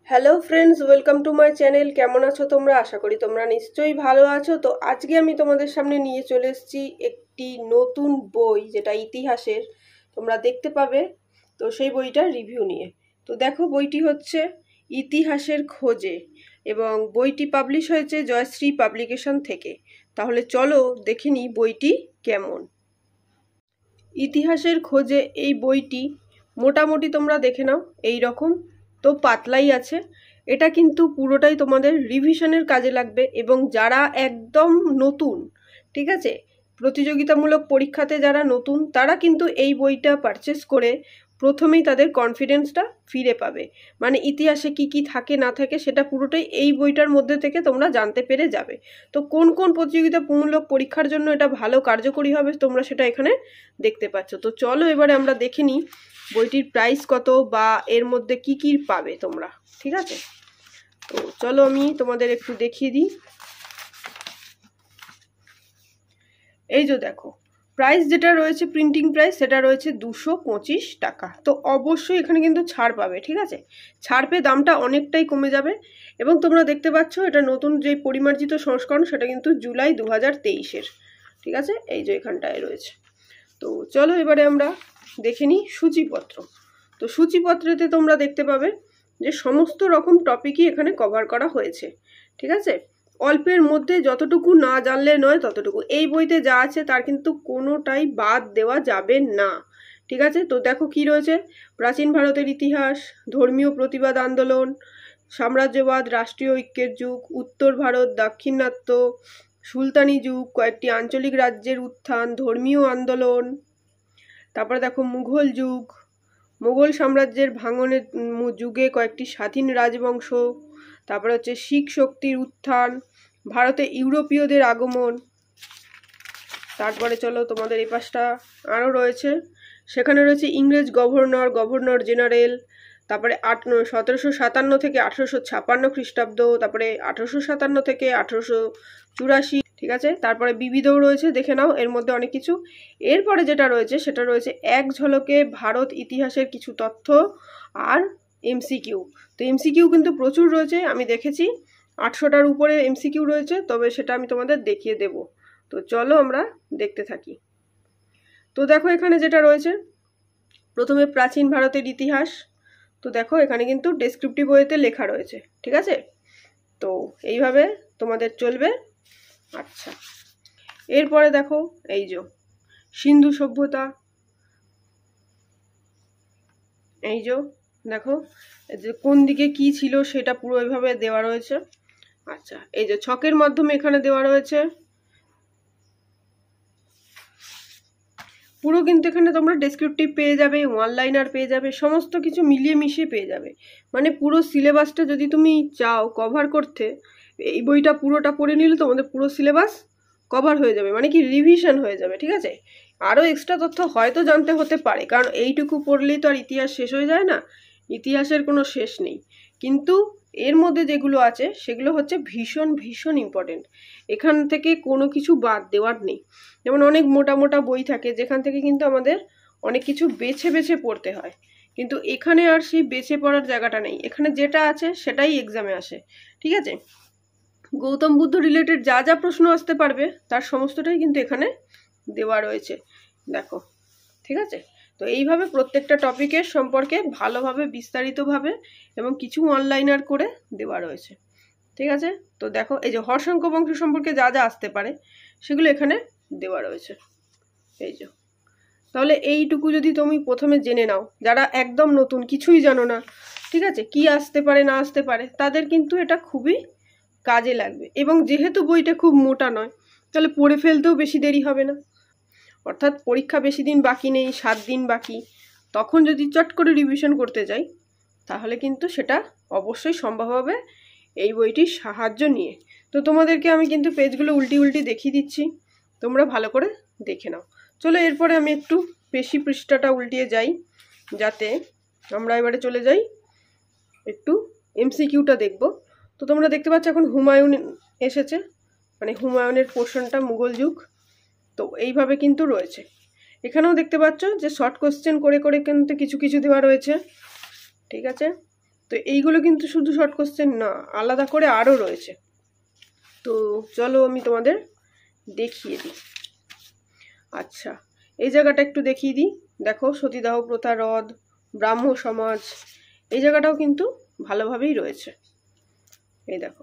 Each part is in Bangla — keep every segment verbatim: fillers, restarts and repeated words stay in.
Hello friends, welcome to my channel. কেমন আছো তোমরা? আশা করি তোমরা নিশ্চয়ই ভালো আছো। তো আজকে আমি তোমাদের সামনে নিয়ে চলে এসেছি একটি নতুন বই, যেটা ইতিহাসের, তোমরা দেখতে পাবে। তো সেই বইটার রিভিউ নিয়ে। তো দেখো, বইটি হচ্ছে ইতিহাসের খোঁজে এবং বইটি পাবলিশ হয়েছে জয়শ্রী পাবলিকেশন থেকে। তাহলে চলো দেখে নিই বইটি কেমন। ইতিহাসের খোঁজে এই বইটি মোটামুটি তোমরা দেখে নাও এই রকম, তো পাতলাই আছে। এটা কিন্তু পুরোটাই তোমাদের রিভিশনের কাজে লাগবে এবং যারা একদম নতুন, ঠিক আছে, প্রতিযোগিতামূলক পরীক্ষাতে যারা নতুন, তারা কিন্তু এই বইটা পারচেস করে প্রথমেই তাদের কনফিডেন্সটা ফিরে পাবে। মানে ইতিহাসে কি কি থাকে না থাকে সেটা পুরোটাই এই বইটার মধ্যে থেকে তোমরা জানতে পেরে যাবে। তো কোন কোন প্রতিযোগিতামূলক পরীক্ষার জন্য এটা ভালো কার্যকরী হবে তোমরা সেটা এখানে দেখতে পাচ্ছ। তো চলো এবারে আমরা দেখে নিই বইটির প্রাইস কত বা এর মধ্যে কি কি পাবে তোমরা, ঠিক আছে। তো চলো আমি তোমাদের একটু দেখিয়ে দিই। এই যে দেখো, প্রাইস যেটা রয়েছে, প্রিন্টিং প্রাইস, সেটা রয়েছে দুশো পঁচিশ টাকা। তো অবশ্যই এখানে কিন্তু ছাড় পাবে, ঠিক আছে। ছাড় পেয়ে দামটা অনেকটাই কমে যাবে। এবং তোমরা দেখতে পাচ্ছ এটা নতুন যে পরিমার্জিত সংস্করণ, সেটা কিন্তু জুলাই দু হাজার তেইশের, ঠিক আছে। এই যে এখানটায় রয়েছে। তো চলো এবারে আমরা দেখে নিই সূচিপত্র। তো সূচিপত্রেতে তোমরা দেখতে পাবে যে সমস্ত রকম টপিকই এখানে কভার করা হয়েছে, ঠিক আছে। অল্পের মধ্যে, যতটুকু না জানলে নয় ততটুকু। এই বইতে যা আছে তার কিন্তু কোনোটাই বাদ দেওয়া যাবে না, ঠিক আছে। তো দেখো কি রয়েছে: প্রাচীন ভারতের ইতিহাস, ধর্মীয় প্রতিবাদ আন্দোলন, সাম্রাজ্যবাদ, রাষ্ট্রীয় ঐক্যের যুগ, উত্তর ভারত, দাক্ষিণাত্য, সুলতানি যুগ, কয়েকটি আঞ্চলিক রাজ্যের উত্থান, ধর্মীয় আন্দোলন, তারপরে দেখো মুঘল যুগ, মুঘল সাম্রাজ্যের ভাঙনের যুগে কয়েকটি স্বাধীন রাজবংশ, তারপরে হচ্ছে শিখ শক্তির উত্থান, ভারতে ইউরোপীয়দের আগমন। তারপরে চলো তোমাদের এই পাশটা আরও রয়েছে, সেখানে রয়েছে ইংরেজ গভর্নর, গভর্নর জেনারেল, তারপরে আট সতেরোশো সাতান্ন থেকে আঠেরোশো ছাপান্ন খ্রিস্টাব্দ, তারপরে আঠেরোশো সাতান্ন থেকে আঠেরোশো চুরাশি, ঠিক আছে। তারপরে বিবিধও রয়েছে, দেখে নাও এর মধ্যে অনেক কিছু। এরপরে যেটা রয়েছে সেটা রয়েছে এক ঝলকে ভারত ইতিহাসের কিছু তথ্য আর এমসিকিউ। তো এমসিকিউ কিন্তু প্রচুর রয়েছে, আমি দেখেছি আটশোটার উপরে এমসিকিউ রয়েছে, তবে সেটা আমি তোমাদের দেখিয়ে দেব। তো চলো আমরা দেখতে থাকি। তো দেখো এখানে যেটা রয়েছে, প্রথমে প্রাচীন ভারতের ইতিহাস। তো দেখো এখানে কিন্তু ডেসক্রিপটিভ ওয়েতে লেখা রয়েছে, ঠিক আছে। তো এইভাবে তোমাদের চলবে। আচ্ছা, এরপরে দেখো এই যে সিন্ধু সভ্যতা, এই যে দেখো যে কোন দিকে কি ছিল সেটা পুরো এইভাবে দেওয়া রয়েছে। আচ্ছা, এই যে ছকের মাধ্যমে এখানে দেওয়া রয়েছে পুরো, কিন্তু এখানে তোমরা ডেসক্রিপটিভ পেয়ে যাবে, ওয়ান লাইনার পেয়ে যাবে, সমস্ত কিছু মিলিয়ে মিশিয়ে পেয়ে যাবে। মানে পুরো সিলেবাসটা যদি তুমি চাও কভার করতে, এই বইটা পুরোটা পড়ে নিলে তোমাদের পুরো সিলেবাস কভার হয়ে যাবে, মানে কি রিভিশন হয়ে যাবে, ঠিক আছে। আরও এক্সট্রা তথ্য হয়তো জানতে হতে পারে, কারণ এইটুকু পড়লেই তো আর ইতিহাস শেষ হয়ে যায় না, ইতিহাসের কোনো শেষ নেই। কিন্তু এর মধ্যে যেগুলো আছে সেগুলো হচ্ছে ভীষণ ভীষণ ইম্পর্টেন্ট, এখান থেকে কোনো কিছু বাদ দেওয়ার নেই। যেমন অনেক মোটা মোটা বই থাকে যেখান থেকে কিন্তু আমাদের অনেক কিছু বেছে বেছে পড়তে হয়, কিন্তু এখানে আর সেই বেছে পড়ার জায়গাটা নেই। এখানে যেটা আছে সেটাই এক্সামে আসে, ঠিক আছে। গৌতম বুদ্ধ রিলেটেড যা যা প্রশ্ন আসতে পারবে তার সমস্তটাই কিন্তু এখানে দেওয়া রয়েছে, দেখো, ঠিক আছে। তো এইভাবে প্রত্যেকটা টপিকের সম্পর্কে ভালোভাবে বিস্তারিতভাবে এবং কিছু অনলাইনার করে দেওয়া রয়েছে, ঠিক আছে। তো দেখো এই যে হর্ষঙ্ক বংশ সম্পর্কে যা যা আসতে পারে সেগুলো এখানে দেওয়া রয়েছে, এই যে। তাহলে এইটুকু যদি তুমি প্রথমে জেনে নাও, যারা একদম নতুন কিছুই জানো না, ঠিক আছে, কি আসতে পারে না আসতে পারে, তাদের কিন্তু এটা খুবই কাজে লাগবে। এবং যেহেতু বইটা খুব মোটা নয়, তাহলে পড়ে ফেলতেও বেশি দেরি হবে না। অর্থাৎ পরীক্ষা বেশি দিন বাকি নেই, সাত দিন বাকি, তখন যদি চট করে রিভিশন করতে যাই তাহলে কিন্তু সেটা অবশ্যই সম্ভব হবে এই বইটির সাহায্য নিয়ে। তো তোমাদেরকে আমি কিন্তু পেজগুলো উল্টি উল্টি দেখিয়ে দিচ্ছি, তোমরা ভালো করে দেখে নাও। চলো এরপরে আমি একটু বেশি পৃষ্ঠাটা উল্টিয়ে যাই, যাতে আমরা এবারে চলে যাই একটু এমসিকিউটা দেখব। তো তোমরা দেখতে পাচ্ছ এখন হুমায়ুন এসেছে, মানে হুমায়ুনের পোর্শনটা মুঘল যুগ। তো এইভাবে কিন্তু রয়েছে, এখানেও দেখতে পাচ্ছ যে শর্ট কোশ্চেন করে করে কিন্তু কিছু কিছু দেওয়া রয়েছে, ঠিক আছে। তো এইগুলো কিন্তু শুধু শর্ট কোশ্চেন না, আলাদা করে আরও রয়েছে। তো চলো আমি তোমাদের দেখিয়ে দিই। আচ্ছা, এই জায়গাটা একটু দেখিয়ে দিই। দেখো, সতীদাহ প্রথা রদ, ব্রাহ্ম সমাজ, এই জায়গাটাও কিন্তু ভালোভাবেই রয়েছে। এই দেখো,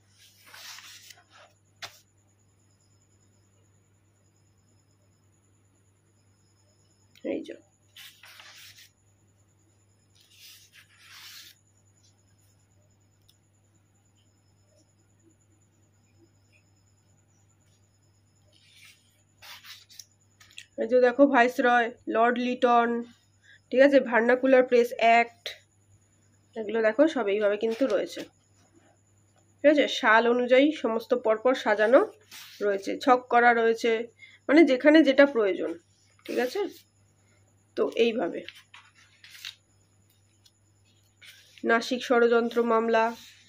এই যে এই যে দেখো, ভাইসরয়, লর্ড লিটন, ঠিক আছে, ভার্নাকুলার প্রেস অ্যাক্ট, এগুলো দেখো সব এইভাবে কিন্তু রয়েছে। ঠিক আছে, সাল অনুযায়ী সমস্ত পরপর সাজানো রয়েছে, ছক করা রয়েছে, মানে যেখানে যেটা প্রয়োজন। ঠিক আছে, তো এইভাবে নাসিক ষড়যন্ত্র মামলা।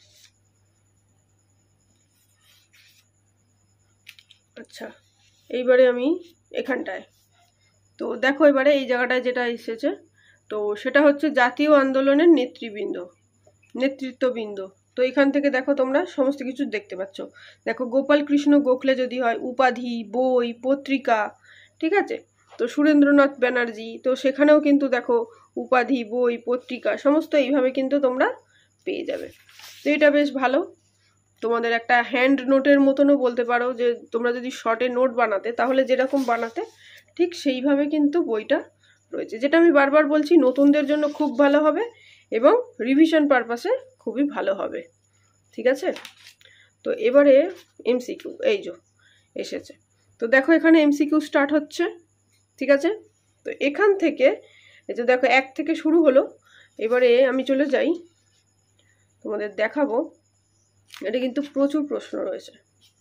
আচ্ছা, এইবারে আমি এখানটায় তো দেখো, এবারে এই জায়গাটায় যেটা এসেছে, তো সেটা হচ্ছে জাতীয় আন্দোলনের নেতৃবৃন্দ, নেতৃত্ববৃন্দ। তো এখান থেকে দেখো তোমরা সমস্ত কিছু দেখতে পাচ্ছ। দেখো, গোপাল কৃষ্ণ গোখলে যদি হয়, উপাধি, বই, পত্রিকা, ঠিক আছে। তো সুরেন্দ্রনাথ ব্যানার্জি, তো সেখানেও কিন্তু দেখো উপাধি, বই, পত্রিকা সমস্ত এইভাবে কিন্তু তোমরা পেয়ে যাবে। তো এটা বেশ ভালো, তোমাদের একটা হ্যান্ড নোটের মতনও বলতে পারো, যে তোমরা যদি শর্টে নোট বানাতে, তাহলে যেরকম বানাতে ঠিক সেইভাবে কিন্তু বইটা রয়েছে। যেটা আমি বারবার বলছি, নতুনদের জন্য খুব ভালো হবে এবং রিভিশন পারপাসে খুবই ভালো হবে। ঠিক আছে, তো এবারে এমসিকিউ এই যে এসেছে। তো দেখো, এখানে এমসিকিউ স্টার্ট হচ্ছে। ঠিক আছে, তো এখান থেকে এই যে দেখো, এক থেকে শুরু হলো। এবারে আমি চলে যাই, তোমাদের দেখাবো। এটা কিন্তু প্রচুর প্রশ্ন রয়েছে।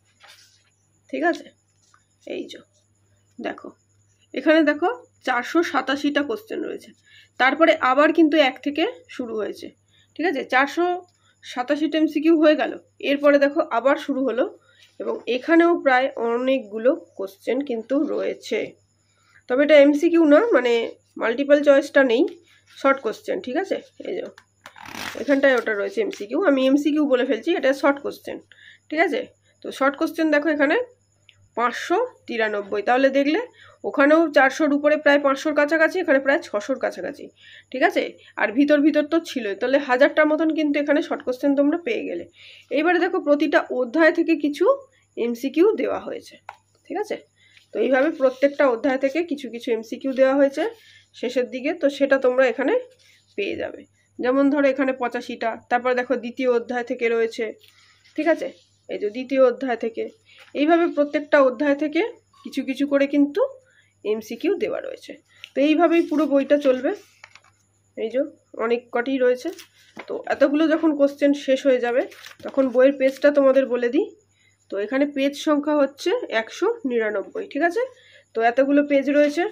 ঠিক আছে, এই যে দেখো, এখানে দেখো চারশো সাতাশিটা কোশ্চেন রয়েছে। তারপরে আবার কিন্তু এক থেকে শুরু হয়েছে। ঠিক আছে, চারশো সাতাশিটা এমসিকিউ হয়ে গেল, এরপরে দেখো আবার শুরু হলো, এবং এখানেও প্রায় অনেকগুলো কোশ্চেন কিন্তু রয়েছে। তবে এটা এমসিকিউ না, মানে মাল্টিপল চয়েসটা নেই, শর্ট কোশ্চেন। ঠিক আছে, এই যে এখানটায় ওটা রয়েছে এমসিকিউ, আমি এমসিকিউ বলে ফেলছি, এটা শর্ট কোশ্চেন। ঠিক আছে, তো শর্ট কোশ্চেন দেখো এখানে পাঁচশো তিরানব্বই, তাহলে দেখলে ওখানেও চারশোর উপরে প্রায় পাঁচশোর কাছাকাছি, এখানে প্রায় ছশোর কাছাকাছি। ঠিক আছে, আর ভিতর ভিতর তো ছিলই, তাহলে হাজারটার মতন কিন্তু এখানে শর্ট কোশ্চেন তোমরা পেয়ে গেলে। এইবারে দেখো, প্রতিটা অধ্যায় থেকে কিছু এমসিকিউ দেওয়া হয়েছে। ঠিক আছে, তো এইভাবে প্রত্যেকটা অধ্যায় থেকে কিছু কিছু এমসিকিউ দেওয়া হয়েছে শেষের দিকে, তো সেটা তোমরা এখানে পেয়ে যাবে। যেমন ধরো এখানে পঁচাশিটা, তারপর দেখো দ্বিতীয় অধ্যায় থেকে রয়েছে। ঠিক আছে, এই যে দ্বিতীয় অধ্যায় থেকে, এইভাবে প্রত্যেকটা অধ্যায় থেকে কিছু কিছু করে কিন্তু এমসিকিউ দেওয়া রয়েছে। তো এইভাবেই পুরো বইটা চলবে। এই যে অনেক কটি রয়েছে। তো এতগুলো যখন কোশ্চেন শেষ হয়ে যাবে, তখন বইয়ের পেজটা তোমাদের বলে দিই। তো এখানে পেজ সংখ্যা হচ্ছে একশো নিরানব্বই। ঠিক আছে, তো এতগুলো পেজ রয়েছে,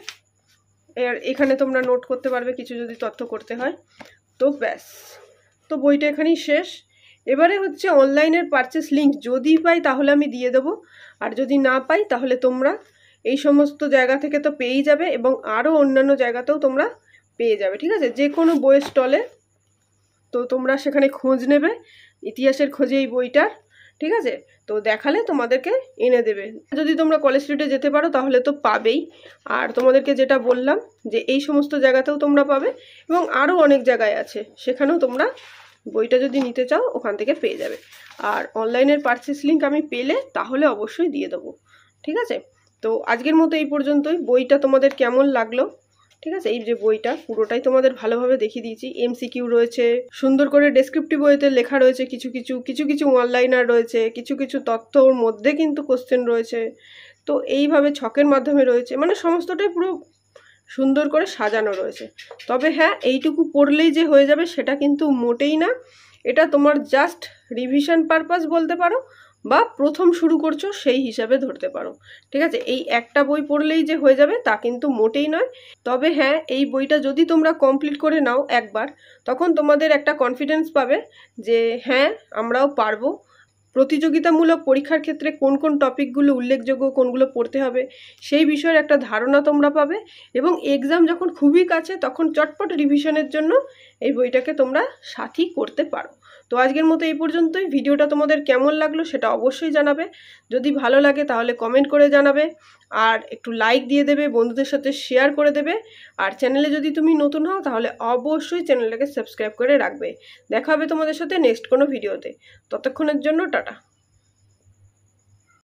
এর এখানে তোমরা নোট করতে পারবে কিছু যদি তথ্য করতে হয়। তো ব্যাস, তো বইটা এখানেই শেষ। এবারে হচ্ছে অনলাইনের পারচেস লিঙ্ক যদি পাই তাহলে আমি দিয়ে দেবো, আর যদি না পাই তাহলে তোমরা এই সমস্ত জায়গা থেকে তো পেয়েই যাবে, এবং আরও অন্যান্য জায়গাতেও তোমরা পেয়ে যাবে। ঠিক আছে, যে কোনো বইয়ের স্টলে তো তোমরা সেখানে খোঁজ নেবে, ইতিহাসের খোঁজে এই বইটার। ঠিক আছে, তো দেখালে তোমাদেরকে এনে দেবে। যদি তোমরা কলেজ স্ট্রিটে যেতে পারো তাহলে তো পাবেই, আর তোমাদেরকে যেটা বললাম যে এই সমস্ত জায়গাতেও তোমরা পাবে, এবং আরও অনেক জায়গায় আছে, সেখানেও তোমরা বইটা যদি নিতে চাও ওখান থেকে পেয়ে যাবে। আর অনলাইনের পারচেস লিঙ্ক আমি পেলে তাহলে অবশ্যই দিয়ে দেবো। ঠিক আছে, তো আজকের মতো এই পর্যন্তই। বইটা তোমাদের কেমন লাগলো? ঠিক আছে, এই যে বইটা পুরোটাই তোমাদের ভালোভাবে দেখিয়ে দিয়েছি। এমসিকিউ রয়েছে, সুন্দর করে ডেসক্রিপটিভ বইতে লেখা রয়েছে, কিছু কিছু কিছু কিছু অনলাইনার রয়েছে, কিছু কিছু তথ্য ওর মধ্যে কিন্তু কোশ্চেন রয়েছে। তো এইভাবে ছকের মাধ্যমে রয়েছে, মানে সমস্তটাই পুরো সুন্দর করে সাজানো রয়েছে। তবে হ্যাঁ, এইটুকু পড়লেই যে হয়ে যাবে সেটা কিন্তু মোটেই না। এটা তোমার জাস্ট রিভিশন পারপাস বলতে পারো, বা প্রথম শুরু করছো সেই হিসাবে ধরতে পারো। ঠিক আছে, এই একটা বই পড়লেই যে হয়ে যাবে তা কিন্তু মোটেই নয়। তবে হ্যাঁ, এই বইটা যদি তোমরা কমপ্লিট করে নাও একবার, তখন তোমাদের একটা কনফিডেন্স পাবে যে হ্যাঁ আমরাও পারবো, প্রতিযোগিতামূলক পরীক্ষার ক্ষেত্রে কোন কোন টপিকগুলো উল্লেখযোগ্য, কোনগুলো পড়তে হবে সেই বিষয়ের একটা ধারণা তোমরা পাবে। এবং এক্সাম যখন খুবই কাছে তখন চটপট রিভিশনের জন্য এই বইটাকে তোমরা সাথী করতে পারো। তো আজকের মতো এই পর্যন্তই। ভিডিওটা তোমাদের কেমন লাগলো সেটা অবশ্যই জানাবে। যদি ভালো লাগে তাহলে কমেন্ট করে জানাবে, আর একটু লাইক দিয়ে দেবে, বন্ধুদের সাথে শেয়ার করে দেবে। আর চ্যানেলে যদি তুমি নতুন হও তাহলে অবশ্যই চ্যানেলটাকে সাবস্ক্রাইব করে রাখবে। দেখা হবে তোমাদের সাথে নেক্সট কোনো ভিডিওতে। ততক্ষণের জন্য টাটা।